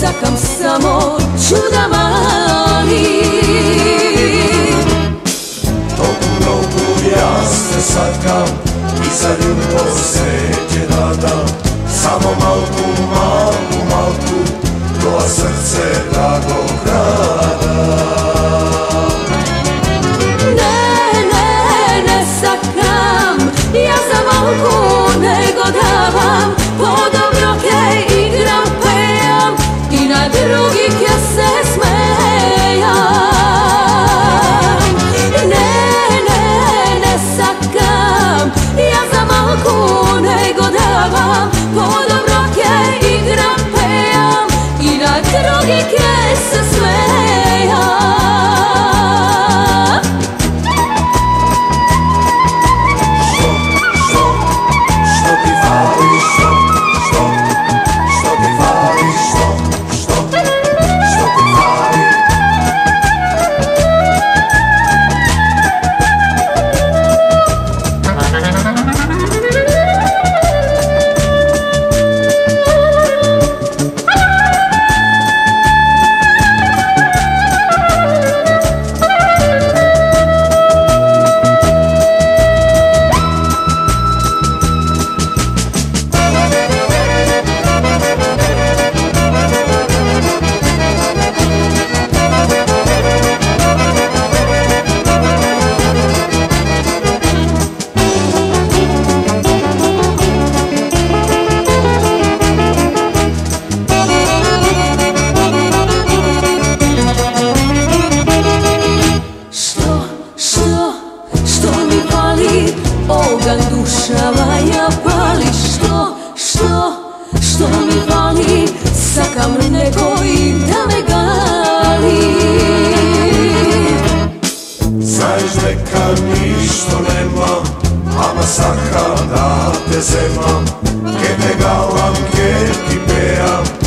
sakam samo čuda mali. Toku nogu ja se satkam i za ljubav sreće nadam. Samo malku, malku, malku, to srce dragog grada. Ne sakam ja za malku, nego davam pod obroke igram, pejam i na drugih ja se smejam. Ne sakam ja za malku, nego davam pod obroke igram, pejam i na drugih ja se smejam. Ogan duša vaja pali, što mi fali, sakam neko i da me gali. Znaš neka ništo nemam, ama sakam da te zemam, ke te galam, ke ti pejam.